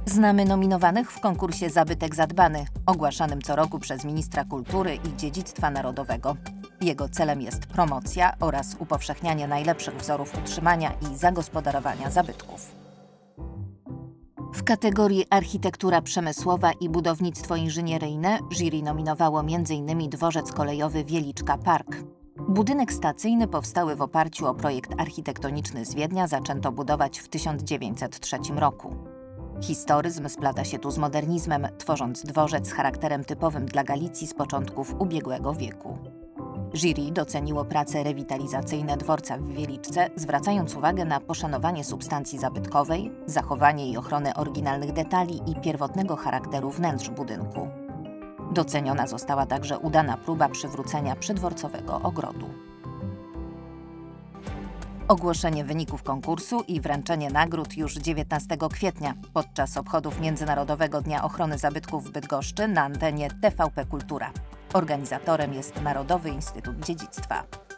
Znamy nominowanych w konkursie Zabytek Zadbany, ogłaszanym co roku przez ministra kultury i dziedzictwa narodowego. Jego celem jest promocja oraz upowszechnianie najlepszych wzorów utrzymania i zagospodarowania zabytków. W kategorii Architektura przemysłowa i budownictwo inżynieryjne jury nominowało m.in. dworzec kolejowy Wieliczka Park. Budynek stacyjny powstały w oparciu o projekt architektoniczny z Wiednia zaczęto budować w 1903 roku. Historyzm splata się tu z modernizmem, tworząc dworzec z charakterem typowym dla Galicji z początków ubiegłego wieku. Jury doceniło prace rewitalizacyjne dworca w Wieliczce, zwracając uwagę na poszanowanie substancji zabytkowej, zachowanie i ochronę oryginalnych detali i pierwotnego charakteru wnętrz budynku. Doceniona została także udana próba przywrócenia przydworcowego ogrodu. Ogłoszenie wyników konkursu i wręczenie nagród już 19 kwietnia podczas obchodów Międzynarodowego Dnia Ochrony Zabytków w Bydgoszczy na antenie TVP Kultura. Organizatorem jest Narodowy Instytut Dziedzictwa.